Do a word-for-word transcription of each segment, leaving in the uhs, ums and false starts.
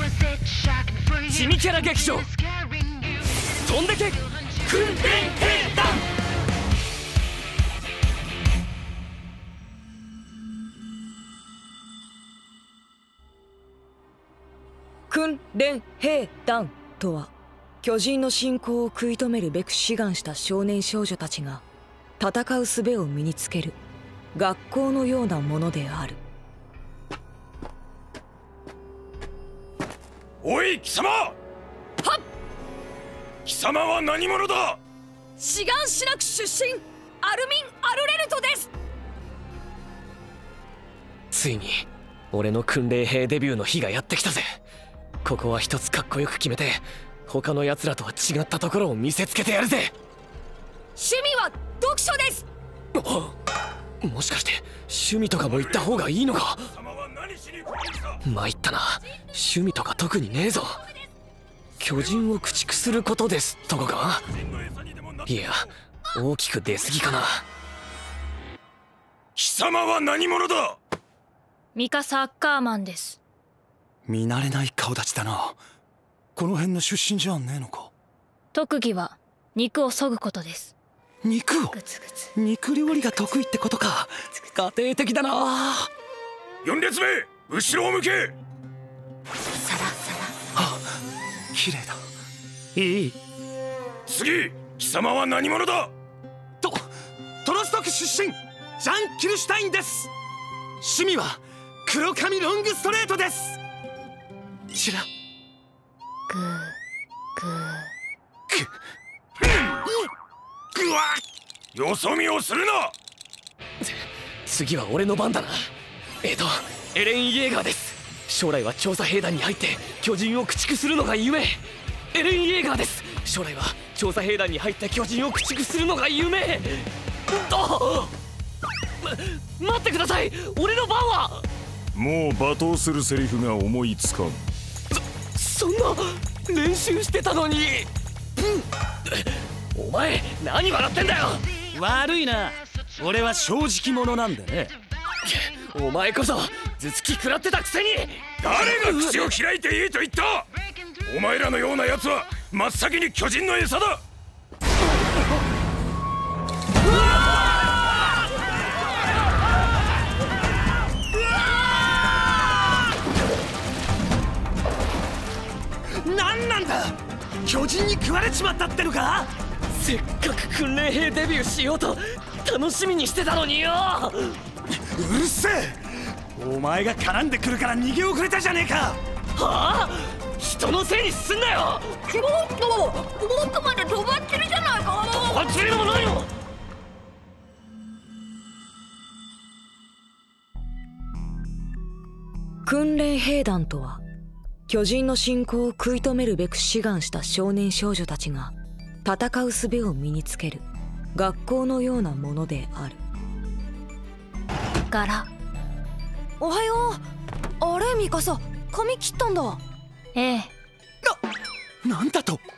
地味キャラ劇場飛んでけ訓練兵団。 訓練兵団とは、巨人の侵攻を食い止めるべく志願した少年少女たちが戦う術を身につける学校のようなものである。 おい貴様、はっ貴様は何者だ。 志願しなく出身アルミン・アルレルトです。 ついに俺の訓練兵デビューの日がやってきたぜ。ここは一つかっこよく決めて他の奴らとは違ったところを見せつけてやるぜ。 趣味は読書です。 もしかして趣味とかも言った方がいいのか。参ったな、趣味とか特にねえぞ。巨人を駆逐することですとかか。いや大きく出過ぎかな。 貴様は何者だ。 ミカサ・アッカーマンです。 見慣れない顔立ちだな。この辺の出身じゃねえのか。 特技は肉を削ぐことです。 肉を肉料理が得意ってことか。家庭的だな。 四列目後ろを向け。 サラサラ。あ、綺麗だ。 いい。 次、貴様は何者だ。 とトロストク出身ジャン・キルシュタインです。趣味は黒髪ロングストレートです。ちらグーグーぐわっ、よそ見をするな。 次は俺の番だな。えっとエレン・イェーガーです。将来は調査兵団に入って巨人を駆逐するのが夢。エレン・イェーガーです。将来は調査兵団に入って巨人を駆逐するのが夢。とま、待ってください。俺の番は。 もう罵倒するセリフが思いつかん。 そ、そんな練習してたのに。うん、お前何笑ってんだよ。 悪いな、俺は正直者なんでね。 お前こそ頭突き食らってたくせに。 誰が口を開いていいと言った。お前らのような奴は真っ先に巨人の餌だ。 何なんだ、巨人に食われちまったってのか。 せっかく訓練兵デビューしようと楽しみにしてたのによ。 うるせえ、お前が絡んでくるから逃げ遅れたじゃねえか。 はあ、人のせいにすんなよ。 ちょっと僕まで止まってるじゃないか。 止まってるのも何も。 訓練兵団とは、巨人の侵攻を食い止めるべく志願した少年少女たちが戦う術を身につける学校のようなものである。 柄。 おはよう。あれミカサ、髪切ったんだ。 ええ。 な、なんだと。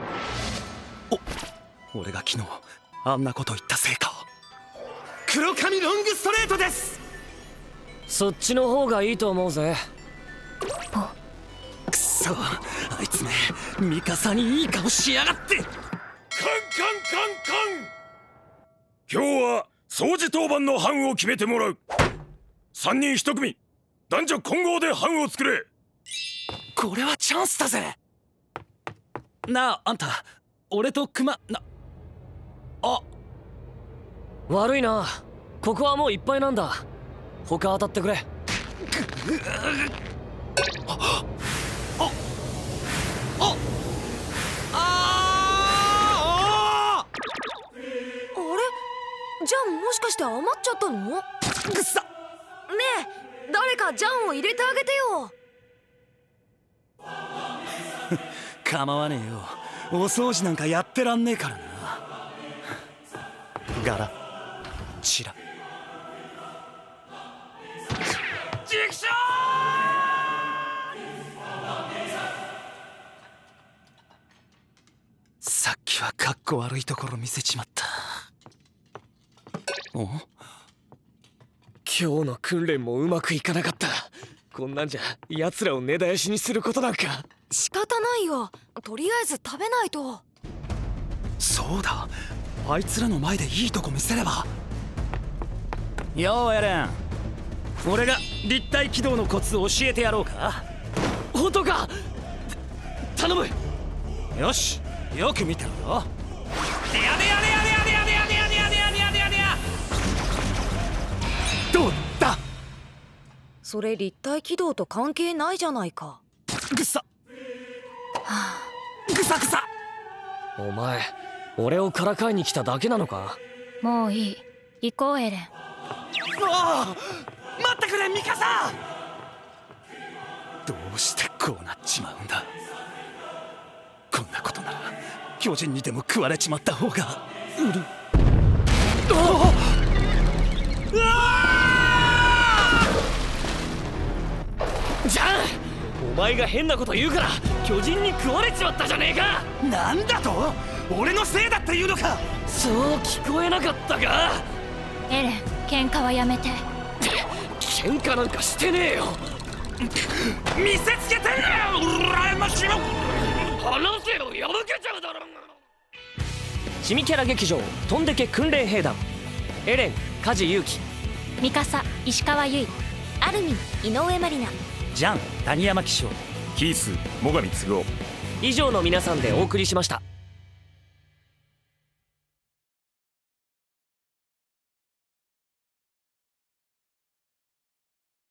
お、俺が昨日あんなこと言ったせいか。黒髪ロングストレートです。 そっちの方がいいと思うぜ。 くそ、あいつめミカサにいい顔しやがって。カンカンカンカン。今日は掃除当番の班を決めてもらう。三人一組、男女混合で班を作れ。 これはチャンスだぜ。なあ、あんた俺とクマな。あ、 悪いな、ここはもういっぱいなんだ。他当たってくれ。 ああああれジャンもしかして余っちゃったの？ くっさ。 ねえ、誰かジャンを入れてあげてよ。 構わねえよ、お掃除なんかやってらんねえからな。柄チラ。 ジクショー。 さっきはかっこ悪いところ見せちまった。お、 今日の訓練もうまくいかなかった。 こんなんじゃ奴らを根絶やしにすることなんか。 仕方ないよ。とりあえず食べないと。 そうだ、あいつらの前でいいとこ見せれば。 ようエレン、俺が立体起動のコツを教えてやろうか。 本当か。頼む。 よし、よく見てろよ。でやでやでやでやでやでやでやでやでやでやでやでや。 どうだ。 それ立体起動と関係ないじゃないか。 ぐさぐさぐさ。 お前俺をからかいに来ただけなのか。 もういい。行こうエレン。 ああ、待ってくれミカサ。どうしてこうなっちまうんだ。こんなことなら巨人にでも食われちまった方がうる。うわじゃん、お前が変なこと言うから巨人に食われちまったじゃねえか。 なんだと。俺のせいだって言うのか。 そう聞こえなかったか。 エレン、喧嘩はやめて。 喧嘩なんかしてねえよ。 見せつけてんだよ羨ましいよ。 話せよ、破けちゃうだろ。チミキャラ劇場飛んでけ訓練兵団。エレン、梶裕貴。 ミカサ、石川由依。アルミン、井上まりな。 ジャン、谷山紀章。 キース、最上嗣夫。 以上の皆さんでお送りしました。